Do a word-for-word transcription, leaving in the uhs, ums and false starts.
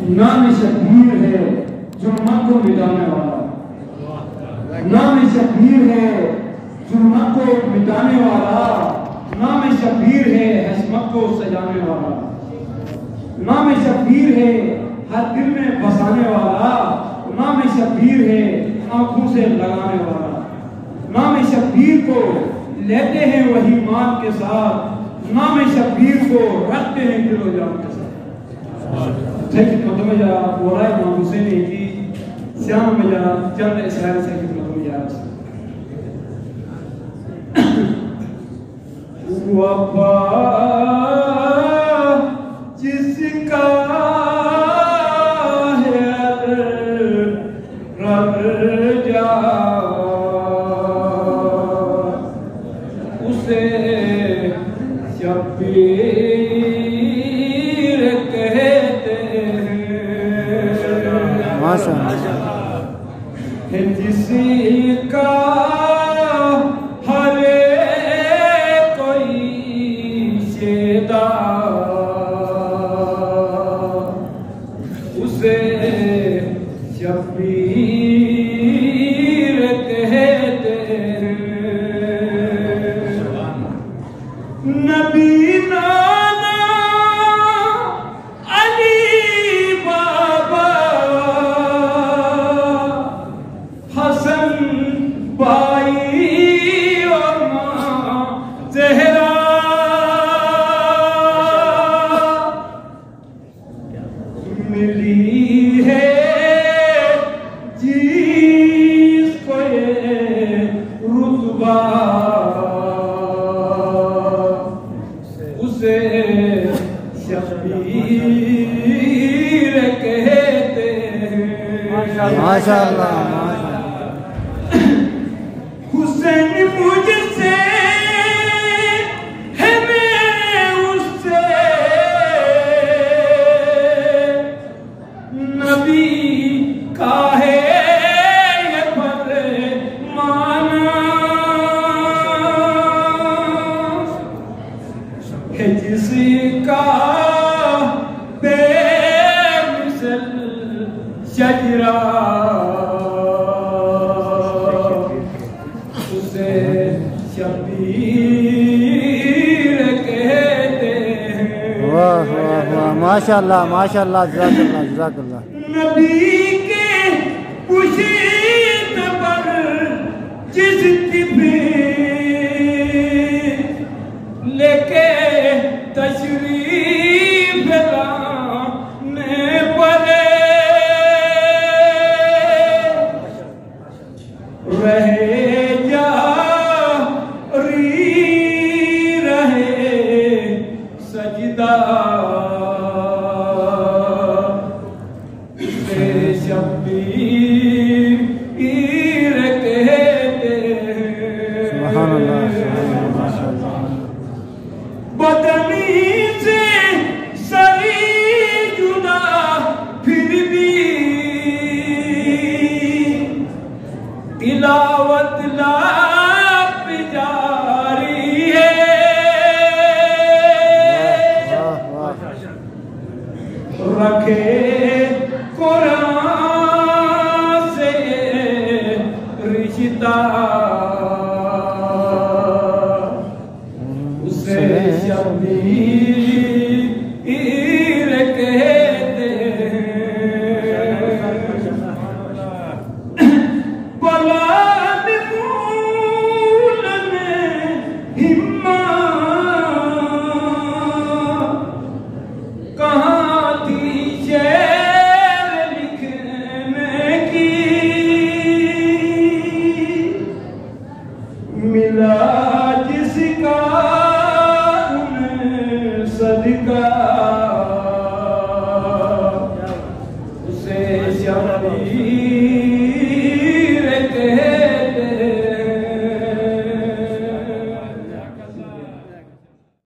नाम शबीर है जुल्मत को मिटाने वाला, नाम शबीर है जुल्मत को मिटाने वाला, नाम शबीर है हसमत को सजाने वाला, नाम शबीर है हर दिल में बसाने वाला, नाम शबीर है आंखों से लगाने वाला, नाम शबीर को लेते हैं वही मान के साथ, नाम शबीर को रखते हैं दिलो जान के साथ। ठीक खिदमत में जा बोला है इमाम हुसैन की श्याम में जा चंद इशारे से खिदमत में जा वफा जिसका है जिसका हरे कोई शेदा उसे शबीर कहते हैं। नबी माशाअल्लाह हुसैन मुझसे है मेरे उससे नबी का है ये फरमाना है जिसका बेमिसल शजरा उसे शबीर कहते हैं। वाह वाह वाह माशाअल्लाह माशाअल्लाह जज़ाकल्लाह जज़ाकल्लाह। नबी के पुशीत पर जिस तिफे लेके तशरीफ लाने पड़े रहे जा री रहे सजदा से शबीर कहते हैं। सुभान अल्लाह माशाअल्लाह। बदनी से सरी जुदा फिर भी तिलावत लाप जारी है रखे कुरान से रिश्ता उसे शबीर कहते हैं। बलाद फूल में हिम्मत कहाँ थी शेर लिखने की मिला जिसका उन्हें सदका उसे शबीर